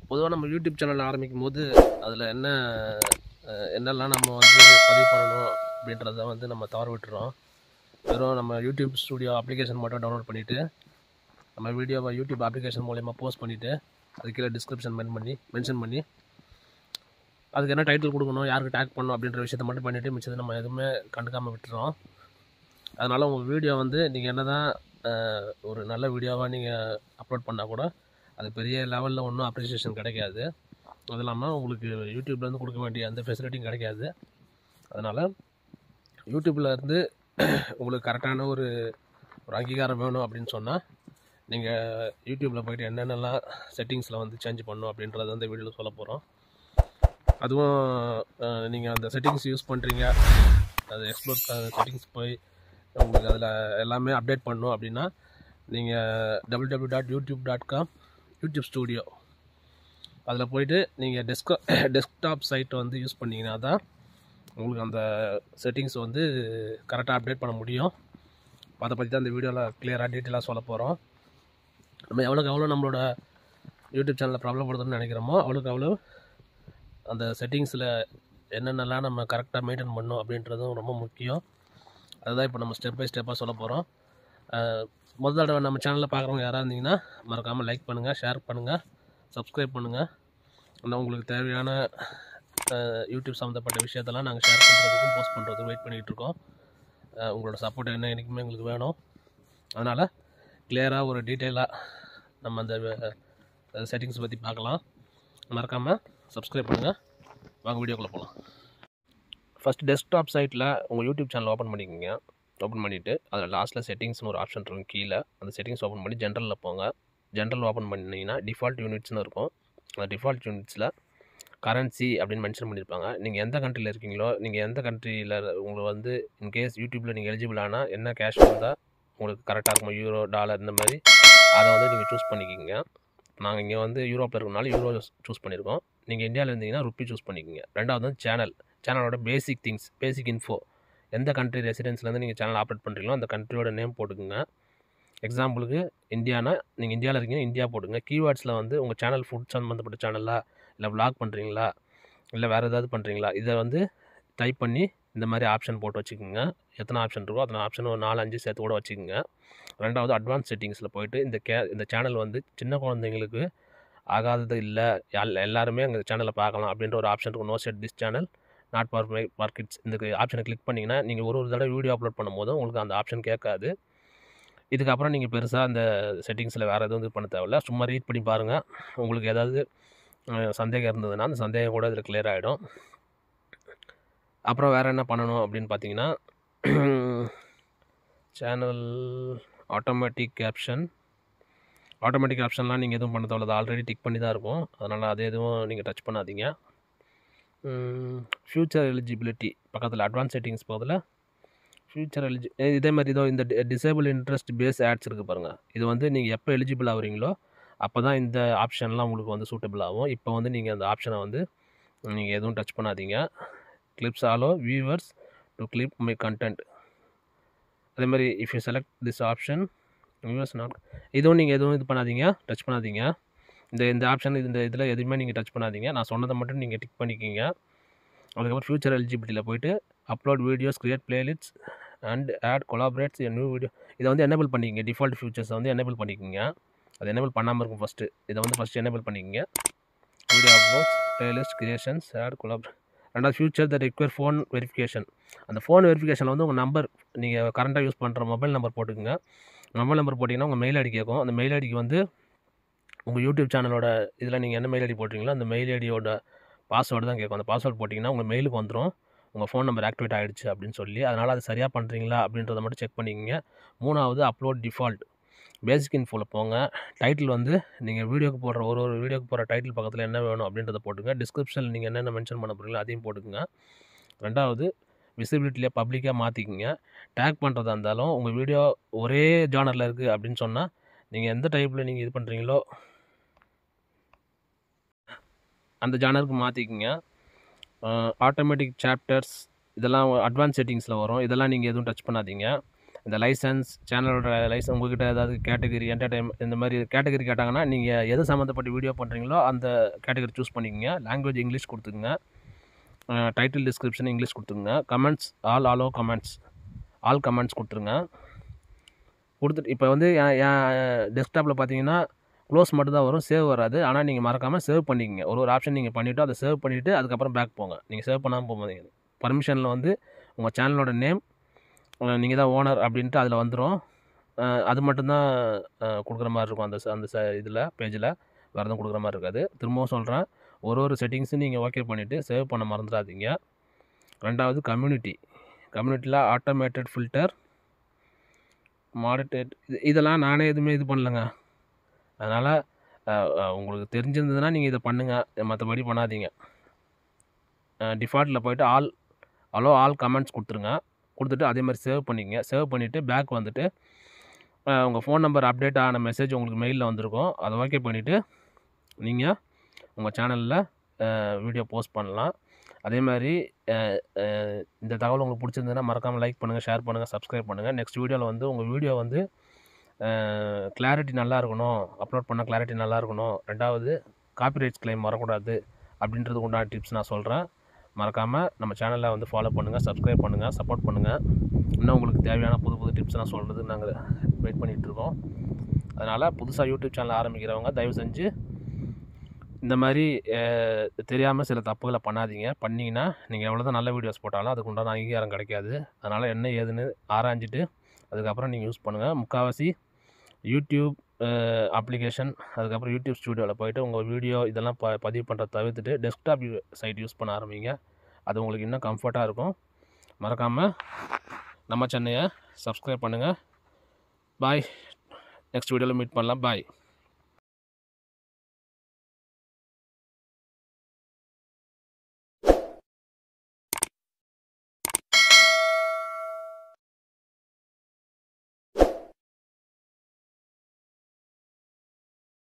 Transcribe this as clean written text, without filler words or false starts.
பொதுவாக நம்ம YouTube channel ஆரம்பிக்கும் போது அதில் என்னெல்லாம் நம்ம வந்து பதிவு பண்ணணும் அப்படின்றத வந்து நம்ம தவற விட்டுறோம். வெறும் நம்ம யூடியூப் ஸ்டுடியோ அப்ளிகேஷன் மட்டும் டவுன்லோட் பண்ணிவிட்டு நம்ம வீடியோவை யூடியூப் அப்ளிகேஷன் மூலயமா போஸ்ட் பண்ணிவிட்டு அது கீழே டிஸ்கிரிப்ஷன் மென்ஷன் பண்ணி அதுக்கு என்ன டைட்டில் கொடுக்கணும், யாருக்கு டேக் பண்ணணும் அப்படின்ற விஷயத்த மட்டும் பண்ணிவிட்டு மிச்சத்தை நம்ம எதுவுமே கண்டுக்காமல் விட்டுறோம். அதனால் உங்கள் வீடியோ வந்து நீங்கள் என்ன தான் ஒரு நல்ல வீடியோவாக நீங்கள் அப்லோட் பண்ணால் கூட அது பெரிய லெவலில் ஒன்றும் அப்ரிசியேஷன் கிடைக்காது. அது இல்லாமல் உங்களுக்கு யூடியூப்லேருந்து கொடுக்க வேண்டிய அந்த ஃபெசிலிட்டியும் கிடைக்காது. அதனால் யூடியூப்பில் இருந்து உங்களுக்கு கரெக்டான ஒரு அங்கீகாரம் வேணும் அப்படின்னு சொன்னால் நீங்கள் யூடியூப்பில் போய்ட்டு என்னென்னலாம் செட்டிங்ஸில் வந்து சேஞ்ச் பண்ணணும் அப்படின்றத அந்த வீடியோவில் சொல்ல போகிறோம். அதுவும் நீங்கள் அந்த செட்டிங்ஸ் யூஸ் பண்ணுறீங்க, அது எக்ஸ்ப்ளோர் செட்டிங்ஸ் போய் உங்களுக்கு அதில் எல்லாமே அப்டேட் பண்ணணும் அப்படின்னா நீங்கள் www.youtube.com யூடியூப் ஸ்டூடியோ அதில் போய்ட்டு நீங்கள் டெஸ்க்டாப் சைட்டை வந்து யூஸ் பண்ணிங்கன்னா தான் உங்களுக்கு அந்த செட்டிங்ஸ் வந்து கரெக்டாக அப்டேட் பண்ண முடியும். அதை பற்றி தான் இந்த வீடியோவில் கிளியராக டீட்டெயிலாக சொல்ல போகிறோம். நம்ம எவ்வளோ நம்மளோட யூடியூப் சேனலில் பிரபலப்படுத்தணும்னு நினைக்கிறோமோ அவ்வளோ அந்த செட்டிங்ஸில் என்னென்னலாம் நம்ம கரெக்டாக மெயின்டைன் பண்ணணும் அப்படின்றதும் ரொம்ப முக்கியம். அதுதான் இப்போ நம்ம ஸ்டெப் பை ஸ்டெப்பாக சொல்ல போகிறோம். முதல் தடவை நம்ம சேனலில் பார்க்குறவங்க யாராக இருந்தீங்கன்னா மறக்காமல் லைக் பண்ணுங்கள், ஷேர் பண்ணுங்கள், சப்ஸ்கிரைப் பண்ணுங்கள். ஆனால் உங்களுக்கு தேவையான யூடியூப் சம்மந்தப்பட்ட விஷயத்தெல்லாம் நாங்கள் ஷேர் பண்ணுறதுக்கும் போஸ்ட் பண்ணுறதுக்கும் வெயிட் பண்ணிகிட்ருக்கோம். உங்களோட சப்போர்ட் என்றைக்குமே எங்களுக்கு வேணும். அதனால் கிளியராக ஒரு டீட்டெயிலாக நம்ம அந்த செட்டிங்ஸ் பற்றி பார்க்கலாம். மறக்காமல் சப்ஸ்கிரைப் பண்ணுங்கள். வாங்க வீடியோக்குள்ளே போகலாம். ஃபஸ்ட்டு டெஸ்க்டாப் சைட்டில் உங்கள் யூடியூப் சேனல் ஓப்பன் பண்ணிக்கோங்க. ஓப்பன் பண்ணிவிட்டு அதில் லாஸ்ட்டில் செட்டிங்ஸ்னு ஒரு ஆப்ஷன் இருக்கும். கீழே அந்த செட்டிங்ஸ் ஓப்பன் பண்ணி ஜென்ரலில் போங்க. ஜென்ரல் ஓப்பன் பண்ணிங்கன்னா டிஃபால்ட் யூனிட்ஸ்னு இருக்கும். அந்த டிஃபால்ட் யூனிட்ஸில் கரன்சி அப்படின்னு மென்ஷன் பண்ணியிருப்பாங்க. நீங்கள் எந்த கண்ட்ரியில் இருக்கீங்களோ, நீங்கள் எந்த கண்ட்ரியில் உங்களுக்கு வந்து இன்கேஸ் யூடியூப்பில் நீங்கள் எலிஜிபிள் ஆனால் என்ன கேஷ் வந்தால் உங்களுக்கு கரெக்டாக இருக்கும், யூரோ, டாலர் இந்த மாதிரி அதை வந்து நீங்கள் சூஸ் பண்ணிக்கிங்க. நாங்கள் இங்கே வந்து யூரோப்பில் இருக்கனால யூரோ சூஸ் பண்ணியிருக்கோம். நீங்கள் இந்தியாவில் இருந்தீங்கன்னா ருப்பி சூஸ் பண்ணிக்கிங்க. ரெண்டாவது வந்து சேனலோட பேசிக் இன்ஃபோ, எந்த கண்ட்ரி ரெசிடென்ஸ்லேருந்து நீங்கள் சேனல் ஆப்ரேட் பண்ணுறீங்களோ அந்த கண்ட்ரியோட நேம் போட்டுக்குங்க. எக்ஸாம்பிளுக்கு இந்தியானா நீங்கள் இந்தியாவில் இருக்கீங்கன்னா இந்தியா போட்டுங்க. கீவேர்ட்ஸில் வந்து உங்கள் சேனல் ஃபுட் சம்மந்தப்பட்ட சேனலா, இல்லை விளாக் பண்ணுறீங்களா, இல்லை வேறு ஏதாவது பண்ணுறீங்களா, இதை வந்து டைப் பண்ணி இந்த மாதிரி ஆப்ஷன் போட்டு வச்சுக்கோங்க. எத்தனை ஆப்ஷன் இருக்கோ அத்தனை ஆப்ஷன் ஒரு 4-5 சேர்த்து கூட வச்சுக்கோங்க. ரெண்டாவது அட்வான்ஸ் செட்டிங்ஸில் போய்ட்டு இந்த சேனல் வந்து சின்ன குழந்தைங்களுக்கு ஆகாதது இல்லை, எல்லாருமே அந்த சேனலை பார்க்கலாம் அப்படின்ற ஒரு ஆப்ஷன் இருக்கும். No set this channel not for kids. இந்த ஆப்ஷனை கிளிக் பண்ணிங்கன்னா நீங்கள் ஒரு தடவை வீடியோ அப்லோட் பண்ணும்போது உங்களுக்கு அந்த ஆப்ஷன் கேட்காது. இதுக்கப்புறம் நீங்கள் பெருசாக அந்த செட்டிங்ஸில் வேறு எதுவும் இது பண்ண தேவையில்ல. சும்மா ரீட் பண்ணி பாருங்கள். உங்களுக்கு ஏதாவது சந்தேகம் இருந்ததுன்னா அந்த சந்தேகம் கூட இதில் கிளியர் ஆகிடும். அப்புறம் வேறு என்ன பண்ணணும் அப்படின்னு பார்த்தீங்கன்னா, சேனல் ஆட்டோமேட்டிக் ஆப்ஷன்லாம் நீங்கள் எதுவும் பண்ண தேவையில்ல, ஆல்ரெடி டிக் பண்ணி தான் இருக்கும். அதனால் அது எதுவும் நீங்கள் டச் பண்ணாதீங்க. ஃப்யூச்சர் எலிஜிபிலிட்டி பக்கத்தில் அட்வான்ஸ் செட்டிங்ஸ் பக்கத்தில் ஃப்யூச்சர் இதே மாதிரி இந்த டிசேபிள் இன்ட்ரெஸ்ட் பேஸ் ஆட்ஸ் இருக்குது பாருங்கள். இது வந்து நீங்கள் எப்போ எலிஜிபிள் ஆகுறீங்களோ அப்போ தான் இந்த ஆப்ஷன்லாம் உங்களுக்கு வந்து சூட்டபிள் ஆகும். இப்போ வந்து நீங்கள் அந்த ஆப்ஷனை வந்து நீங்கள் எதுவும் டச் பண்ணாதீங்க. Clips allow viewers to clip my content. அதே மாதிரி if you select this option viewers not, இதுவும் நீங்கள் எதுவும் இது பண்ணாதீங்க, டச் பண்ணாதீங்க. இந்த ஆப்ஷன் இந்த இதில் எதுவுமே நீங்கள் டச் பண்ணாதீங்க. நான் சொன்னதை மட்டும் நீங்கள் டிக் பண்ணிக்கிங்க. அதுக்கப்புறம் ஃப்யூச்சர் எலிஜிபிலிட்டியில் போய்ட்டு upload videos, create playlists and add collaborates a new video, இதை வந்து எனேபிள் பண்ணிக்கிங்க. டிஃபால்ட் ஃபியூச்சர்ஸை வந்து எனேபிள் பண்ணிக்கிங்க. அது எனேபிள் பண்ணாமல் இருக்கும் ஃபஸ்ட்டு. இதை வந்து ஃபஸ்ட்டு எனேபிள் பண்ணிக்கிங்க. Video uploads, playlist creations, add collaborate. ரெண்டாவது future the require phone verification. அந்த ஃபோன் வெரிஃபிகேஷனில் வந்து உங்கள் நம்பர், நீங்கள் கரண்ட்டாக யூஸ் பண்ணுற மொபைல் நம்பர் போட்டுக்குங்க. மொபைல் நம்பர் போட்டிங்கன்னா உங்கள் மெயில் ஐடி கேட்கும். அந்த மெயில் ஐடிக்கு வந்து உங்கள் யூடியூப் சேனலோட இதில் நீங்கள் என்ன மெயில் ஐடி போட்டிங்களோ அந்த மெயில் ஐடியோட பாஸ்வேர்டு தான் கேட்கும். அந்த பாஸ்வேர்டு போட்டிங்கன்னா உங்கள் மெயிலுக்கு வந்துடும், உங்கள் ஃபோன் நம்பர் ஆக்டிவேட் ஆகிடுச்சு அப்படின்னு சொல்லி. அதனால் அது சரியாக பண்ணுறீங்களா அப்படின்றத மட்டும் செக் பண்ணிக்கோங்க. மூணாவது அப்லோட் டிஃபால்ட். பேசிக் இன்ஃபோவில் போங்க. டைட்டில் வந்து நீங்கள் வீடியோக்கு போடுற ஒரு வீடியோக்கு போகிற டைட்டில் பக்கத்தில் என்ன வேணும் அப்படின்றத போட்டுங்க. டிஸ்கிரிப்ஷனில் நீங்கள் என்னென்ன மென்ஷன் பண்ண போகிறீங்களோ அதையும் போட்டுக்குங்க. ரெண்டாவது விசிபிலிட்டியில் பப்ளிக்காக மாற்றிக்கிங்க. டேக் பண்ணுறதா இருந்தாலும் உங்கள் வீடியோ ஒரே ஜானரில் இருக்குது அப்படின்னு சொன்னால் நீங்கள் எந்த டைப்பில் நீங்கள் இது பண்ணுறீங்களோ அந்த ஜானருக்கு மாற்றிக்கிங்க. ஆட்டோமேட்டிக் சாப்டர்ஸ் இதெல்லாம் அட்வான்ஸ் செட்டிங்ஸில் வரும். இதெல்லாம் நீங்கள் எதுவும் டச் பண்ணாதீங்க. இந்த லைசன்ஸ் சேனலோட லைசன்ஸ் உங்கள்கிட்ட ஏதாவது கேட்டகரி என்டர்டைன்மெண்ட் இந்த மாதிரி கேட்டகரி கேட்டாங்கன்னா நீங்கள் எது சம்மந்தப்பட்ட வீடியோ பண்ணுறீங்களோ அந்த கேட்டகரி சூஸ் பண்ணிக்கோங்க. லாங்குவேஜ் இங்கிலீஷ் கொடுத்துக்குங்க. டைட்டில் டிஸ்கிரிப்ஷன் இங்கிலீஷ் கொடுத்துருங்க. கமெண்ட்ஸ் ஆல் கமெண்ட்ஸ் கொடுத்துருங்க. கொடுத்துட்டு இப்போ வந்து என் டெஸ்க்டாப்பில் பார்த்தீங்கன்னா க்ளோஸ் மட்டும் தான் வரும், சேவ் வராது. ஆனால் நீங்கள் மறக்காமல் சேவ் பண்ணிக்கங்க. ஒரு ஆப்ஷன் நீங்கள் பண்ணிவிட்டு அதை சேவ் பண்ணிவிட்டு அதுக்கப்புறம் பேக் போங்க. நீங்கள் சேவ் பண்ணாமல் போகாதீங்க. பர்மிஷனில் வந்து உங்கள் சேனலோட நேம் நீங்கள் தான் ஓனர் அப்படின்ட்டு அதில் வந்துடும். அது மட்டும்தான் கொடுக்குற மாதிரி இருக்கும் அந்த இதில் பேஜில். வேறு எதுவும் கொடுக்குற மாதிரி இருக்காது. திரும்பவும் சொல்கிறேன், ஒரு செட்டிங்ஸும் நீங்கள் ஓகே பண்ணிவிட்டு சேவ் பண்ண மறந்துடாதீங்க. ரெண்டாவது கம்யூனிட்டியில் ஆட்டோமேட்டட் ஃபில்டர் மாடிட்டேட் இதெல்லாம் நானே எதுவுமே இது பண்ணலைங்க. அதனால் உங்களுக்கு தெரிஞ்சிருந்ததுன்னா நீங்கள் இதை பண்ணுங்கள், மற்றபடி பண்ணாதீங்க. டிஃபால்ட்டில் போய்ட்டு ஆல் கமெண்ட்ஸ் கொடுத்துருங்க. கொடுத்துட்டு அதே மாதிரி சேவ் பண்ணிக்கங்க. சேவ் பண்ணிவிட்டு பேக் வந்துட்டு உங்கள் ஃபோன் நம்பர் அப்டேட் ஆன மெசேஜ் உங்களுக்கு மெயிலில் வந்திருக்கும். அதை ஓகே பண்ணிவிட்டு நீங்கள் உங்கள் சேனலில் வீடியோ போஸ்ட் பண்ணலாம். அதே மாதிரி இந்த தகவல் உங்களுக்கு பிடிச்சிருந்ததுன்னா மறக்காமல் லைக் பண்ணுங்கள், ஷேர் பண்ணுங்கள், சப்ஸ்கிரைப் பண்ணுங்கள். நெக்ஸ்ட் வீடியோவில் வந்து உங்கள் வீடியோ வந்து கிளாரிட்டி நல்லா இருக்கணும், அப்லோட் பண்ண கிளாரிட்டி நல்லா இருக்கணும். ரெண்டாவது காப்பிரைட்ஸ் கிளைம் வரக்கூடாது அப்படின்றதுக்கு உண்டான டிப்ஸ் நான் சொல்கிறேன். மறக்காமல் நம்ம சேனலை வந்து ஃபாலோ பண்ணுங்கள், சப்ஸ்கிரைப் பண்ணுங்கள், சப்போர்ட் பண்ணுங்கள். இன்னும் உங்களுக்கு தேவையான புது டிப்ஸ்லாம் சொல்கிறது நாங்கள் வெயிட் பண்ணிகிட்ருக்கோம். அதனால் புதுசாக யூடியூப் சேனல் ஆரம்பிக்கிறவங்க தயவு செஞ்சு இந்த மாதிரி தெரியாமல் சில தப்புகளை பண்ணாதீங்க. பண்ணிங்கன்னா நீங்கள் எவ்வளோ தான் நல்ல வீடியோஸ் போட்டாலும் அதுக்கு உண்டான அங்கீகாரம் கிடைக்காது. அதனால் என்ன ஏதுன்னு ஆராய்ஞ்சிட்டு அதுக்கப்புறம் நீங்கள் யூஸ் பண்ணுங்கள். முக்கால்வாசி யூடியூப் அப்ளிகேஷன், அதுக்கப்புறம் யூடியூப் ஸ்டூடியோவில் போய்ட்டு உங்கள் வீடியோ இதெல்லாம் பதிவு பண்ணுறத தவிர்த்துட்டு டெஸ்க்டாப் சைட் யூஸ் பண்ண ஆரம்பிங்க. அது உங்களுக்கு இன்னும் கம்ஃபர்ட்டாக இருக்கும். மறக்காமல் நம்ம சென்னையை சப்ஸ்கிரைப் பண்ணுங்கள். பாய். நெக்ஸ்ட் வீடியோவில் மீட் பண்ணலாம். பாய்.